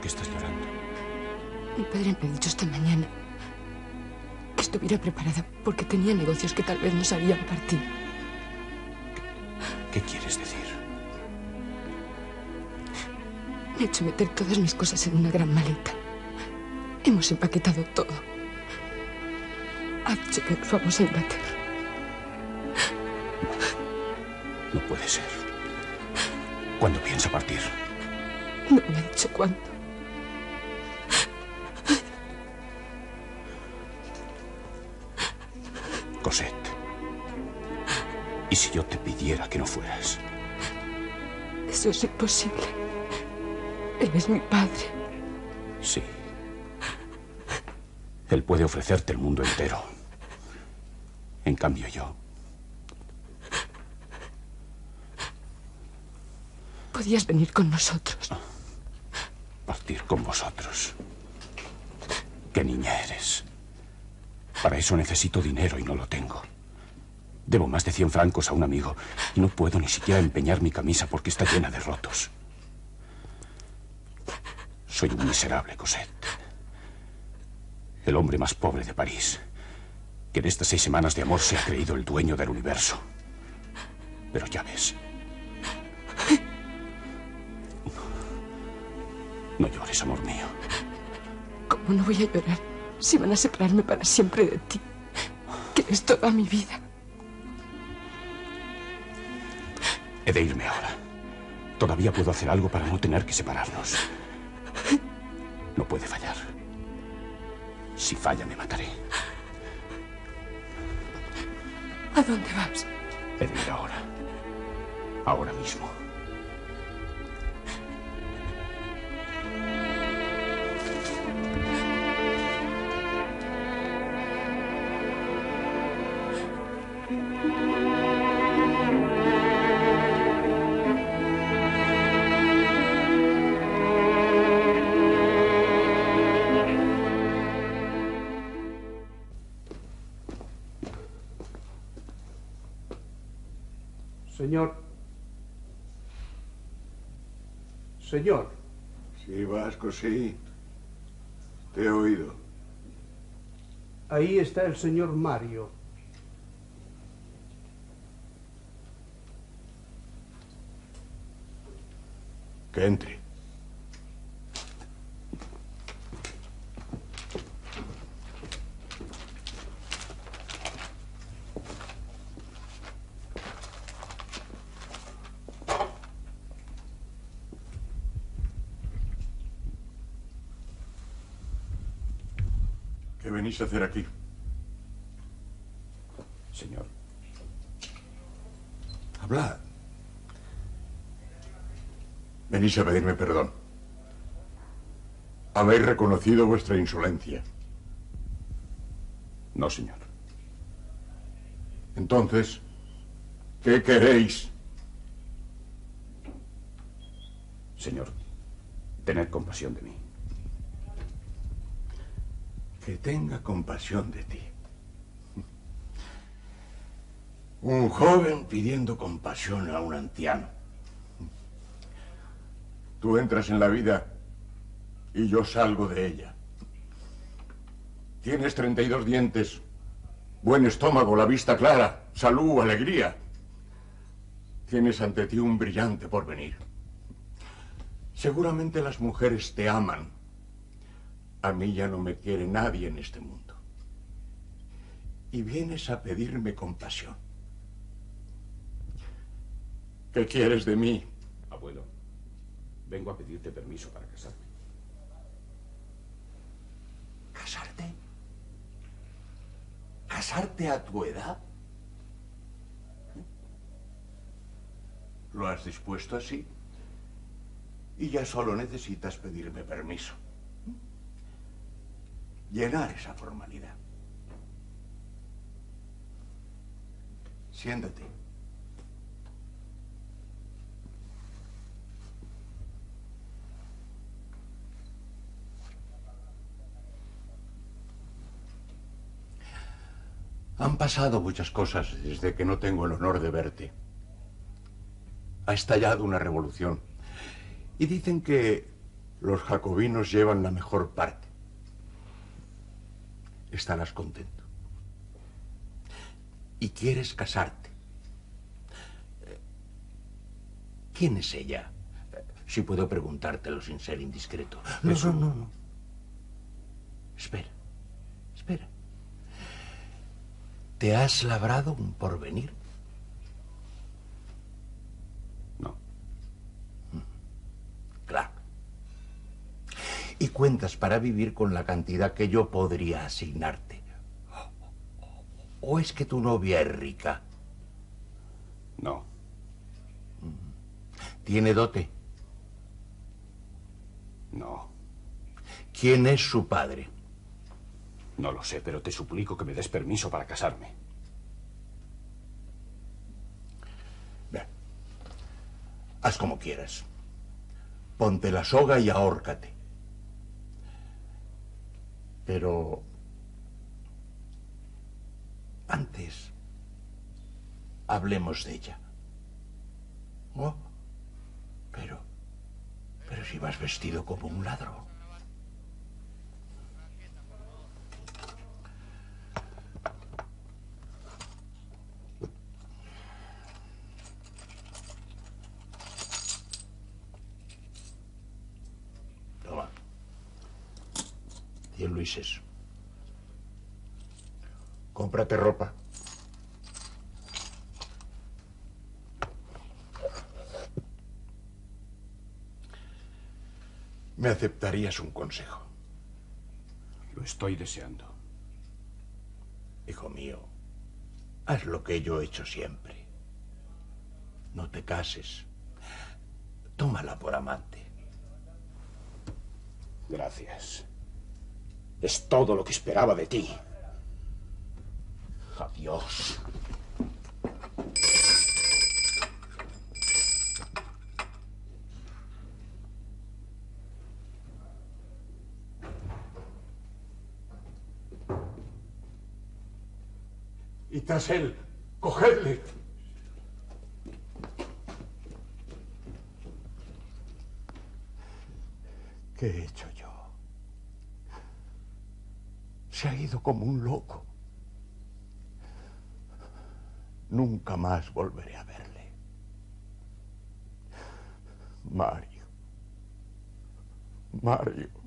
qué estás llorando? Mi padre me ha dicho esta mañana que estuviera preparada porque tenía negocios que tal vez nos harían partir. ¿Qué quieres decir? Me ha hecho meter todas mis cosas en una gran maleta. Hemos empaquetado todo. Ha dicho que nos vamos a Inglaterra. No puede ser. ¿Cuándo piensa partir? No me ha dicho cuándo. Cosette, ¿y si yo te pidiera que no fueras? Eso es imposible. Él es mi padre. Sí. Él puede ofrecerte el mundo entero. En cambio, yo... Podías venir con nosotros. Partir con vosotros. ¿Qué niña eres? Para eso necesito dinero y no lo tengo. Debo más de 100 francos a un amigo y no puedo ni siquiera empeñar mi camisa porque está llena de rotos. Soy un miserable, Cosette. El hombre más pobre de París, que en estas 6 semanas de amor se ha creído el dueño del universo. Pero ya ves. No llores, amor mío. ¿Cómo no voy a llorar si van a separarme para siempre de ti? Que eres toda mi vida. He de irme ahora. Todavía puedo hacer algo para no tener que separarnos. No puede fallar. Si falla, me mataré. ¿A dónde vas? He de ir ahora. Ahora mismo. Señor. Señor. Sí, Vasco, sí. Te he oído. Ahí está el señor Mario. Que entre. ¿Qué venís a hacer aquí? Señor. Hablad. Venís a pedirme perdón. Habéis reconocido vuestra insolencia. No, señor. Entonces, ¿qué queréis? Señor, tened compasión de mí. Que tenga compasión de ti. Un joven pidiendo compasión a un anciano. Tú entras en la vida y yo salgo de ella. Tienes 32 dientes, buen estómago, la vista clara, salud, alegría. Tienes ante ti un brillante porvenir. Seguramente las mujeres te aman. A mí ya no me quiere nadie en este mundo. Y vienes a pedirme compasión. ¿Qué quieres de mí? Abuelo, vengo a pedirte permiso para casarme. ¿Casarte? ¿Casarte a tu edad? ¿Lo has dispuesto así? Y ya solo necesitas pedirme permiso. Llenar esa formalidad. Siéntate. Han pasado muchas cosas desde que no tengo el honor de verte. Ha estallado una revolución. Y dicen que Los jacobinos llevan la mejor parte. Estarás contento. Y quieres casarte. ¿Quién es ella? Si puedo preguntártelo sin ser indiscreto. No. Espera. ¿Te has labrado un porvenir? No. Claro. Y cuentas para vivir con la cantidad que yo podría asignarte. ¿O es que tu novia es rica? No. ¿Tiene dote? No. ¿Quién es su padre? No lo sé, pero te suplico que me des permiso para casarme. Bien. Haz como quieras. Ponte la soga y ahórcate. Pero... antes... hablemos de ella. Oh, pero si vas vestido como un ladrón. Toma. 10 luises. Cómprate ropa. ¿Me aceptarías un consejo? Lo estoy deseando. Hijo mío, haz lo que yo he hecho siempre. No te cases. Tómala por amante. Gracias. Es todo lo que esperaba de ti. Adiós. Y tras él, cogedle. ¿Qué he hecho yo? Se ha ido como un loco. Nunca más volveré a verle. Mario.